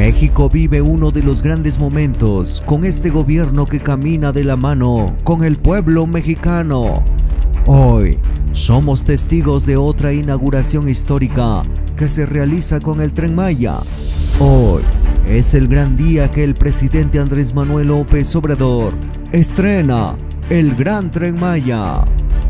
México vive uno de los grandes momentos con este gobierno que camina de la mano con el pueblo mexicano. Hoy somos testigos de otra inauguración histórica que se realiza con el Tren Maya. Hoy es el gran día que el presidente Andrés Manuel López Obrador estrena el Gran Tren Maya.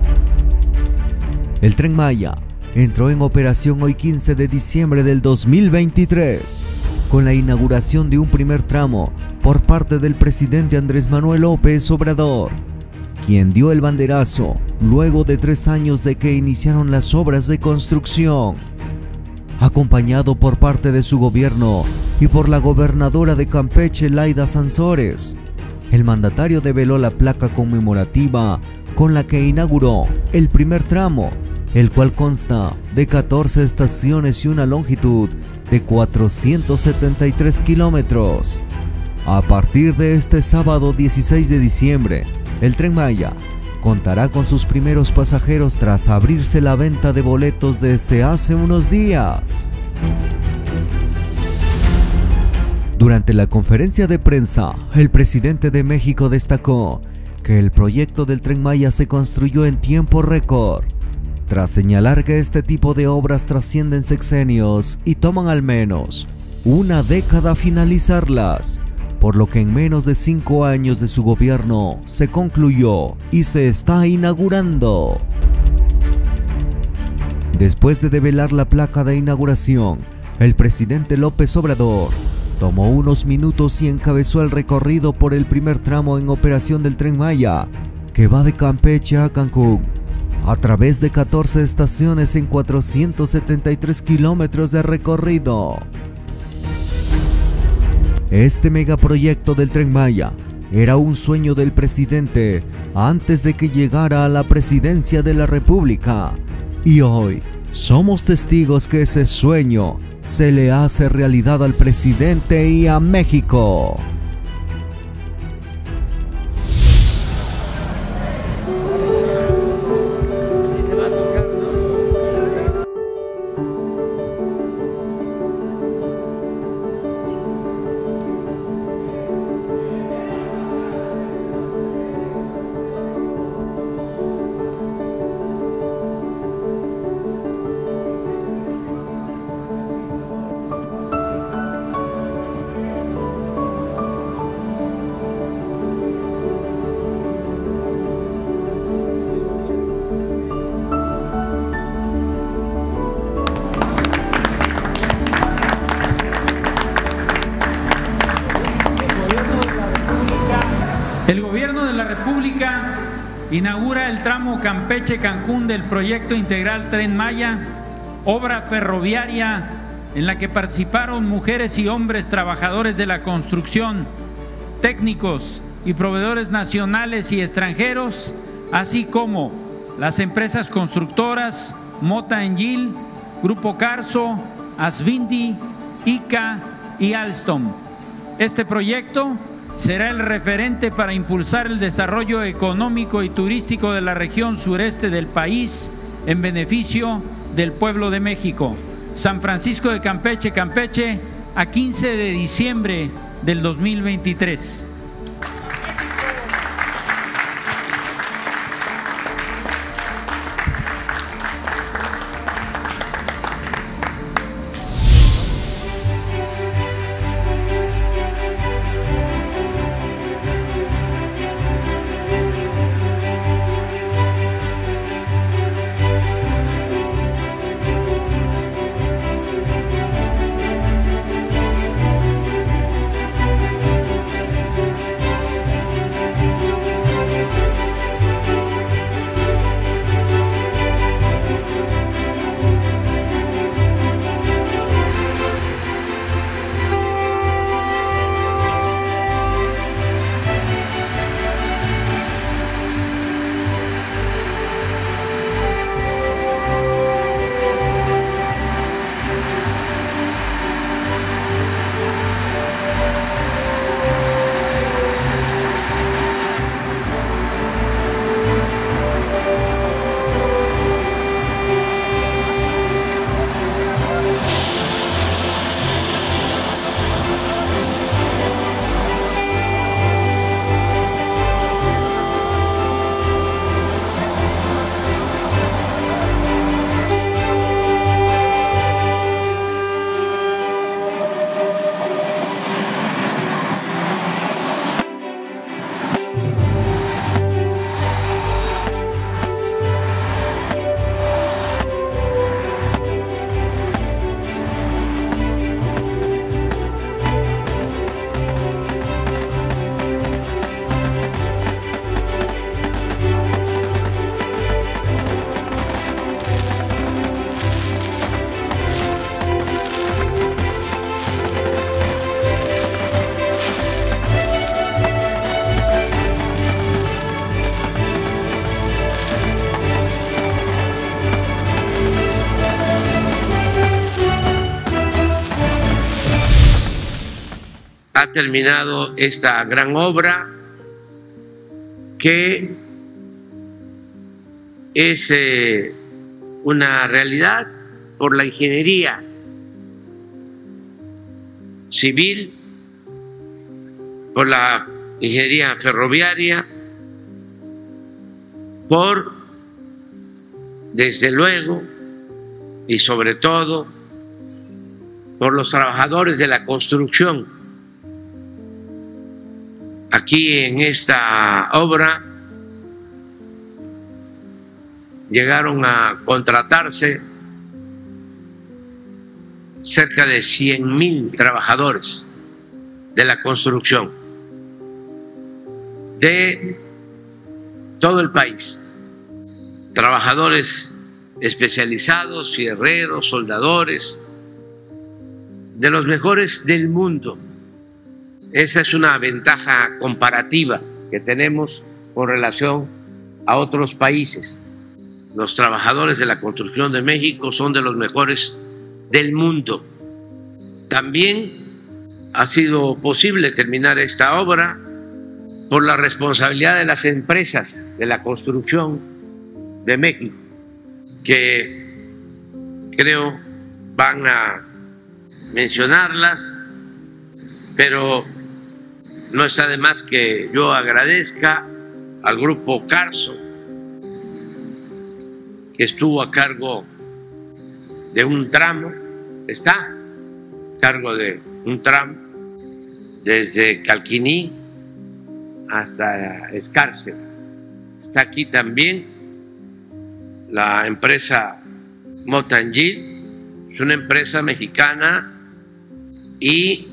El Tren Maya entró en operación hoy 15 de diciembre del 2023 con la inauguración de un primer tramo por parte del presidente Andrés Manuel López Obrador, quien dio el banderazo luego de 3 años de que iniciaron las obras de construcción. Acompañado por parte de su gobierno y por la gobernadora de Campeche, Laida Sansores, el mandatario develó la placa conmemorativa con la que inauguró el primer tramo, el cual consta de 14 estaciones y una longitud de 473 kilómetros. A partir de este sábado 16 de diciembre, el Tren Maya contará con sus primeros pasajeros tras abrirse la venta de boletos desde hace unos días. Durante la conferencia de prensa, el presidente de México destacó que el proyecto del Tren Maya se construyó en tiempo récord, tras señalar que este tipo de obras trascienden sexenios y toman al menos una década finalizarlas, por lo que en menos de 5 años de su gobierno se concluyó y se está inaugurando. Después de develar la placa de inauguración, el presidente López Obrador tomó unos minutos y encabezó el recorrido por el primer tramo en operación del Tren Maya, que va de Campeche a Cancún, a través de 14 estaciones en 473 kilómetros de recorrido. Este megaproyecto del Tren Maya era un sueño del presidente antes de que llegara a la presidencia de la República, y hoy somos testigos que ese sueño se le hace realidad al presidente y a México. El Gobierno de la República inaugura el tramo Campeche-Cancún del proyecto integral Tren Maya, obra ferroviaria en la que participaron mujeres y hombres trabajadores de la construcción, técnicos y proveedores nacionales y extranjeros, así como las empresas constructoras Mota Engil, Grupo Carso, Asvindi, ICA y Alstom. Este proyecto será el referente para impulsar el desarrollo económico y turístico de la región sureste del país en beneficio del pueblo de México. San Francisco de Campeche, Campeche, a 15 de diciembre del 2023. terminado esta gran obra que es una realidad por la ingeniería civil, por la ingeniería ferroviaria, desde luego, y sobre todo, por los trabajadores de la construcción. Aquí en esta obra llegaron a contratarse cerca de 100,000 trabajadores de la construcción de todo el país, trabajadores especializados, fierreros, soldadores, de los mejores del mundo. Esa es una ventaja comparativa que tenemos con relación a otros países. Los trabajadores de la construcción de México son de los mejores del mundo. También ha sido posible terminar esta obra por la responsabilidad de las empresas de la construcción de México, que creo van a mencionarlas, pero no está de más que yo agradezca al grupo Carso, que estuvo a cargo de un tramo, está a cargo de un tramo desde Calquiní hasta Escárcega. Está aquí también la empresa Motangil, es una empresa mexicana y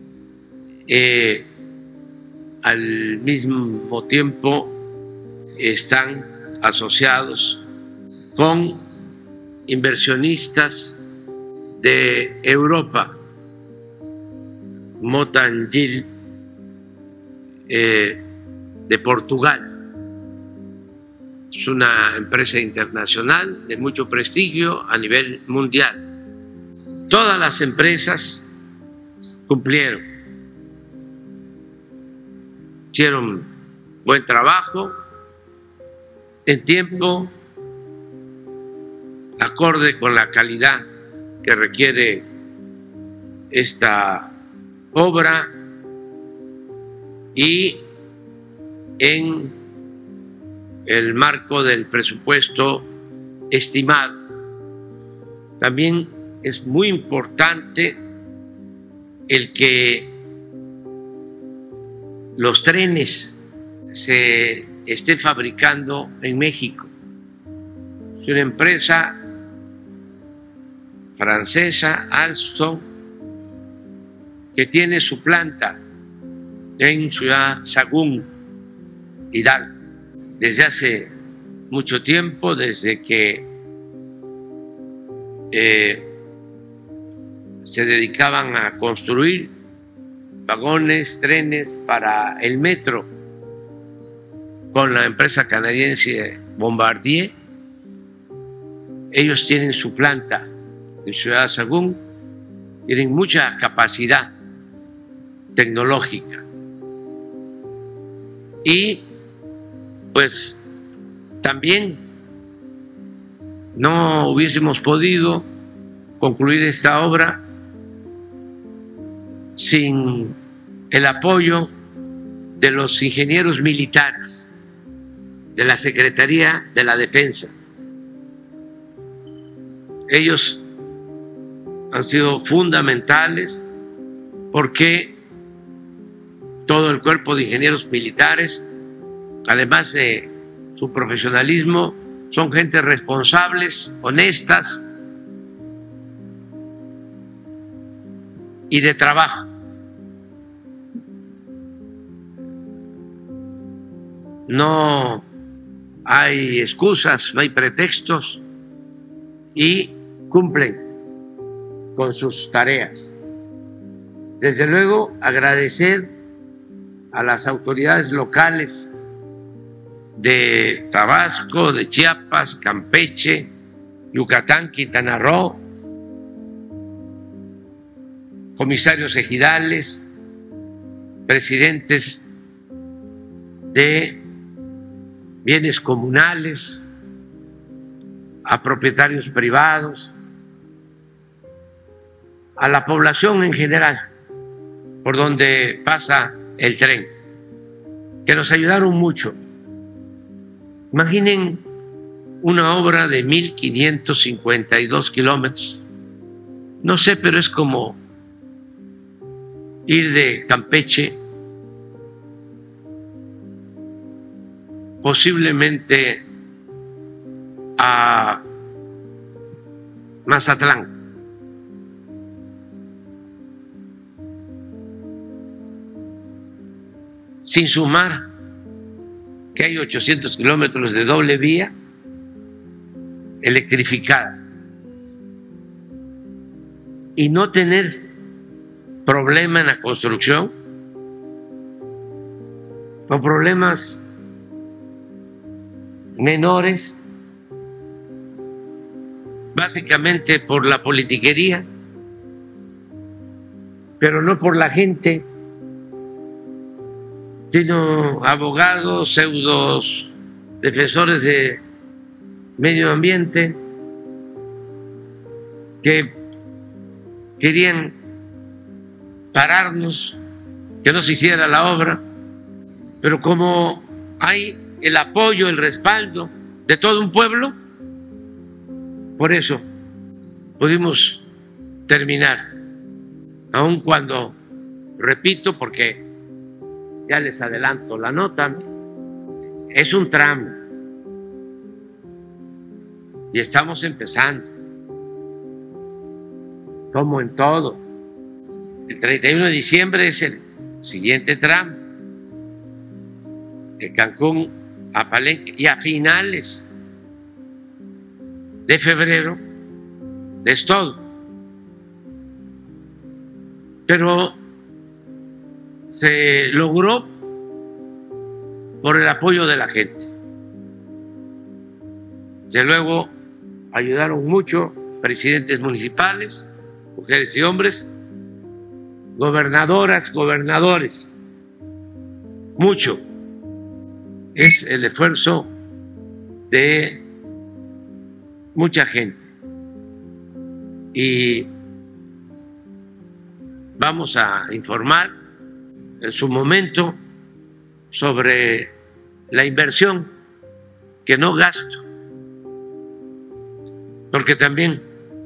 al mismo tiempo están asociados con inversionistas de Europa. Motangil de Portugal. Es una empresa internacional de mucho prestigio a nivel mundial. Todas las empresas cumplieron, hicieron buen trabajo en tiempo, acorde con la calidad que requiere esta obra y en el marco del presupuesto estimado. También es muy importante el que los trenes se estén fabricando en México. Es una empresa francesa, Alstom, que tiene su planta en Ciudad Sagún, Hidalgo, desde hace mucho tiempo, desde que se dedicaban a construir vagones, trenes para el metro con la empresa canadiense Bombardier. Ellos tienen su planta en Ciudad Sagún, tienen mucha capacidad tecnológica y pues también no hubiésemos podido concluir esta obra sin el apoyo de los ingenieros militares de la Secretaría de la Defensa. Ellos han sido fundamentales porque todo el cuerpo de ingenieros militares, además de su profesionalismo, son gente responsables, honestas y de trabajo. No hay excusas, no hay pretextos y cumplen con sus tareas. Desde luego, agradecer a las autoridades locales de Tabasco, de Chiapas, Campeche, Yucatán, Quintana Roo, comisarios ejidales, presidentes de bienes comunales, a propietarios privados, a la población en general, por donde pasa el tren, que nos ayudaron mucho. Imaginen una obra de 1,552 kilómetros. No sé, pero es como ir de Campeche posiblemente a Mazatlán. Sin sumar que hay 800 kilómetros de doble vía electrificada y no tener problema en la construcción o problemas menores, básicamente por la politiquería, pero no por la gente, sino abogados, pseudos defensores de medio ambiente que querían pararnos, que no se hiciera la obra, pero como hay el apoyo, el respaldo de todo un pueblo, por eso pudimos terminar, aun cuando, repito, porque ya les adelanto la nota, ¿no? Es un tramo y estamos empezando, como en todo. El 31 de diciembre es el siguiente tramo, de Cancún a Palenque, y a finales de febrero es todo. Pero se logró por el apoyo de la gente. Desde luego ayudaron mucho presidentes municipales, mujeres y hombres, gobernadoras, gobernadores, mucho. Es el esfuerzo de mucha gente y vamos a informar en su momento sobre la inversión, que no gasto, porque también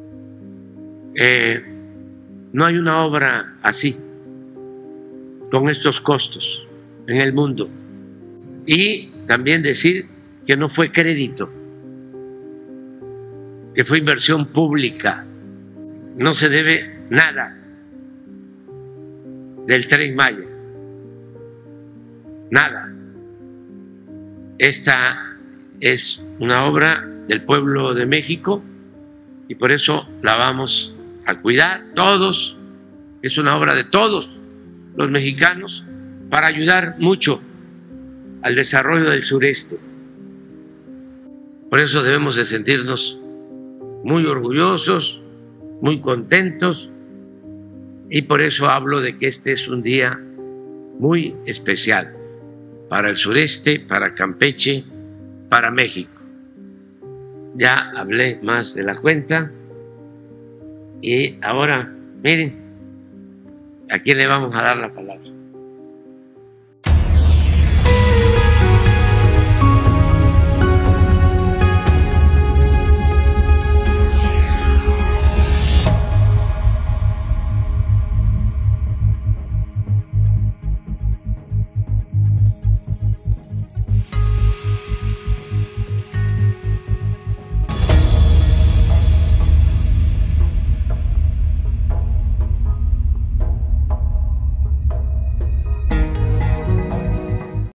no hay una obra así, con estos costos en el mundo. Y también decir que no fue crédito, que fue inversión pública. No se debe nada del Tren Maya, nada. Esta es una obra del pueblo de México y por eso la vamos a cuidar todos. Es una obra de todos los mexicanos para ayudar mucho al desarrollo del sureste. Por eso debemos de sentirnos muy orgullosos, muy contentos, y por eso hablo de que este es un día muy especial para el sureste, para Campeche, para México. Ya hablé más de la cuenta y ahora, miren, ¿a quién le vamos a dar la palabra?